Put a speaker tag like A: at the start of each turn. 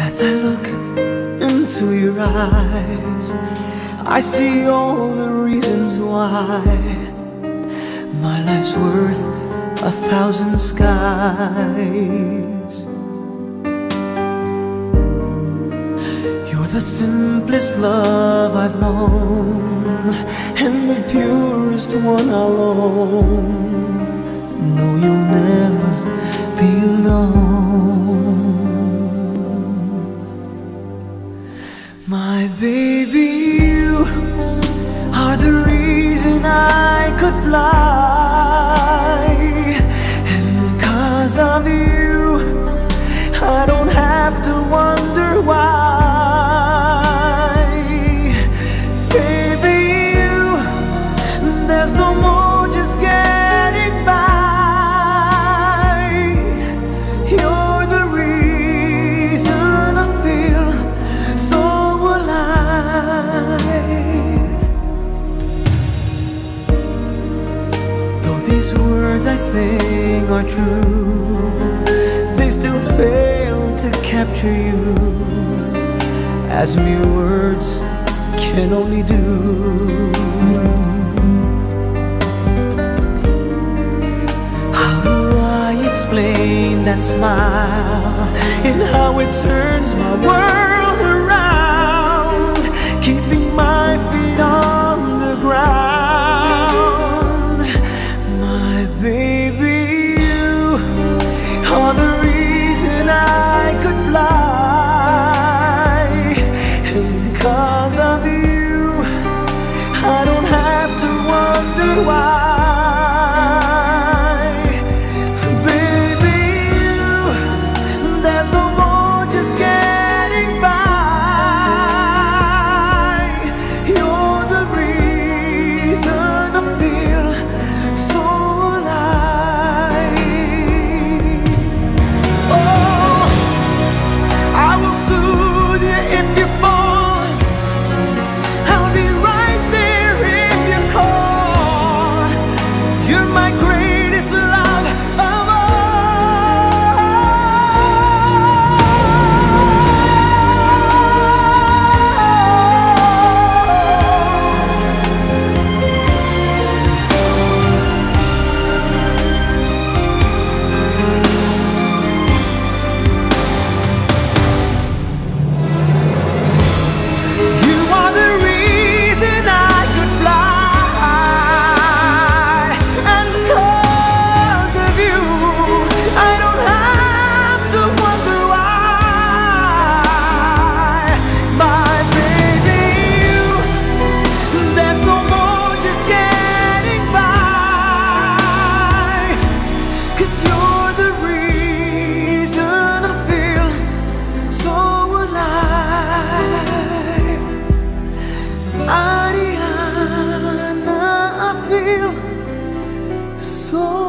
A: As I look into your eyes, I see all the reasons why my life's worth 1,000 skies. You're the simplest love I've known, and the purest one I'll own. No, you'll never be alone. My baby, you are the reason I could fly, and 'cause of you I don't have to wonder why. Baby, you, there's no more just getting by. You're the reason I feel so alive. Though these words I sing are true, they still fail to capture you, as mere words can only do. How do I explain that smile and how it turns my world around, keeping my feet on the ground? My baby, you are the reason I could fly, and 'cause of you I don't have to wonder why. Baby, you, there's no more just getting by. You're the reason I feel so alive. Oh, I will soothe you if you fall. I'll be right there if you call. You're my greatest love of You are the reason I could fly, and 'cause of you I don't have to wonder why. My baby, you, there's no more just getting by, 'cause you're the reason I feel so alive. Ariana, I feel so